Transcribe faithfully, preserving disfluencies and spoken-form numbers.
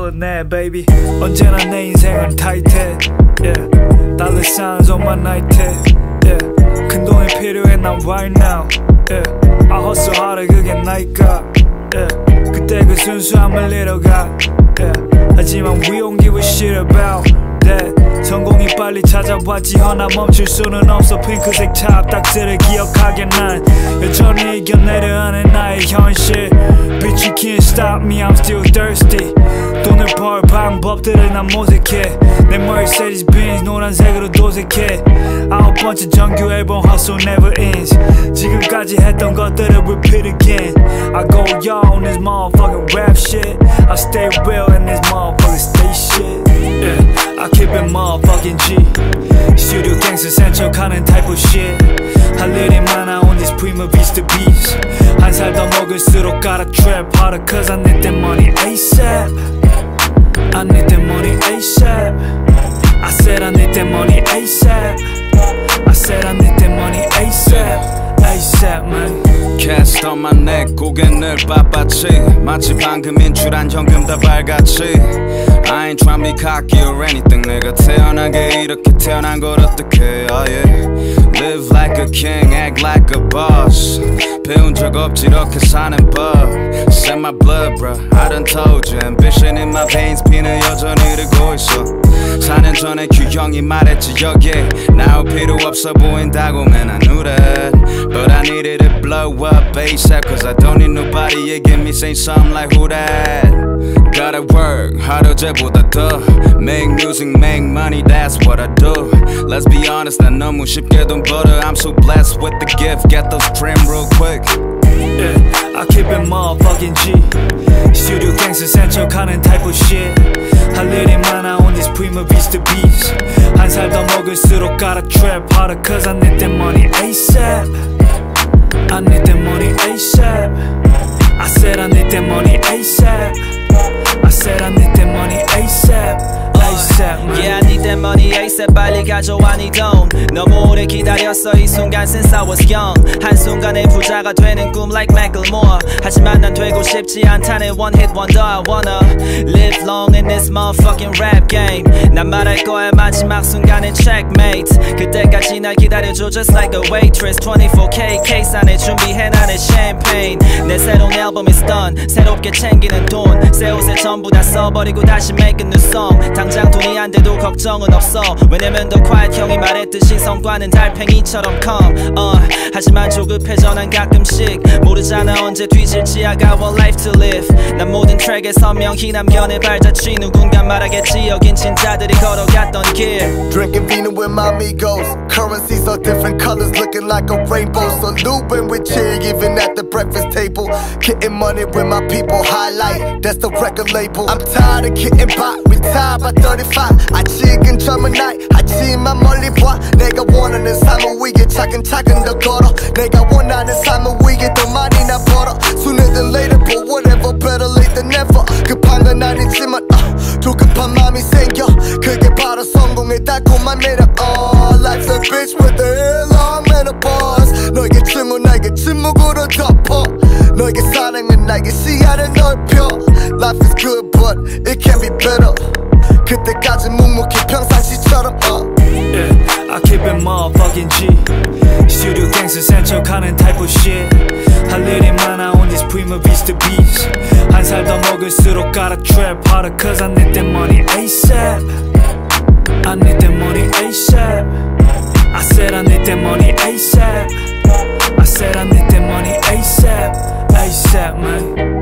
떠올랐네 baby. 언제나 내 인생은 타이트해 yeah. Dollar signs on my night tag yeah. 큰 돈이 필요해 난 right now yeah. I hustle harder 그게 나이가 yeah. 그때 그 순수함을 잃어가 yeah. 하지만 we don't give a shit about that. 성공이 빨리 찾아왔지 허나 멈출 수는 없어. 핑크색 찹딱지를 기억하게 난 여전히 이겨내려 하는 나의 현실. Bitch you can't stop me I'm still thirsty. 돈을 벌 방법들을 난 모색해. 내 Mercedes Benz 노란색으로 도색해. 아홉 번째 정규 앨범 hustle never ends. 지금까지 했던 것들을 repeat again. I go y'all on this motherfucking rap shit. I stay real in this motherfucking stay shit yeah. I keep it motherfucking G. Studio gangster 센척하는 type of shit. 할 일이 많아 on this Prima Vista beats. 한 살 더 먹을수록 gotta trap harder cause I need that money ASAP. I need that money ASAP. I said I need that money ASAP. I said I need that money ASAP. ASAP man. Cast on my neck 고개 늘 빳빳이 마치 방금 인출한 현금 다 발같이 I ain't tryna be cocky or anything 내가 태어나게 이렇게 태어난 걸 어떡해 oh yeah. Live like a king, act like a boss 배운 적 없지 이렇게 사는 법 Set my blood bro, I done told you Ambition in my veins 피는 여전히 흐르고 있어 사 년 전에 규형이 말했지 여기에 나올 필요 없어 보인다고 man I knew that But I needed to blow up ASAP Cause I don't need nobody to give me say something like who that Gotta work hard 어제보다 더 Make music, make money, that's what I do Let's be honest 난 너무 쉽게 돈 벌어 I'm so blessed with the gift Get those trim real quick yeah, I keep it motherfucking G. Studio gangster 센척하는 type of shit. 할 일이 많아 on this Prima Vista beats. 한 살 더 먹을수록 gotta trap harder cause I need that money ASAP. I need that money ASAP. I said I need that money ASAP. I said I need that money ASAP. ASAP man. Yeah I need that money ASAP 빨리 가져와 네 돈 너무 오래 기다렸어 이 순간 since I was young 한순간에 부자가 되는 꿈 like Macklemore 하지만 난 되고 싶지 않다는 one hit wonder I wanna live long in this motherfucking rap game 난 말할 거야 마지막 순간엔 checkmate 그때까지 날 기다려줘 just like a waitress twenty-four K case 안에 준비해 나는 champagne 내 새로운 앨범 is done 새롭게 챙기는 돈 새 옷에 전부 다 써버리고 다시 make a new song 당장 돈이 안 돼도 걱정은 없어 왜냐면 더 quiet 형이 말했듯이 성과는 달팽이처럼 come uh, 하지만 조급해져 난 가끔씩 모르잖아 언제 뒤질지 I got one life to live 난 모든 트랙에 선명히 남겨 내 발자취 누군가 말하겠지 여긴 진짜들이 걸어갔던 길 Drinking vino with my amigos Currencies are different colors looking like a rainbow So Lubin with chill even at the breakfast table Getting money with my people highlight That's the record label I'm tired of getting by Retired by thirty-five 아직은 젊은 나이 하지만 멀리 봐 내가 원하는 삶을 위해 차근차근 더 걸어 내가 원하는 삶을 위해 더 많이 나 벌어 Sooner than later but whatever better late than never 급한 건 아니지만 uh, 조급한 맘이 생겨 그게 바로 성공의 달콤한 매력 Oh life's a bitch with a long menopause 너에게 증오 나에게 침묵으로 덮어 너에게 사랑은 나에게 시야를 넓혀 Life is good but it can be better 그때까지 묵묵히 평상시처럼 uh. yeah, I keep it motherfucking G. Studio gangster 센척하는 type of shit. 할 일이 많아 on this Prima Vista beats. 한 살 더 먹을수록 gotta trap harder cause I need that money ASAP. I need that money ASAP. I said I need that money ASAP. I said I need that money ASAP. ASAP man.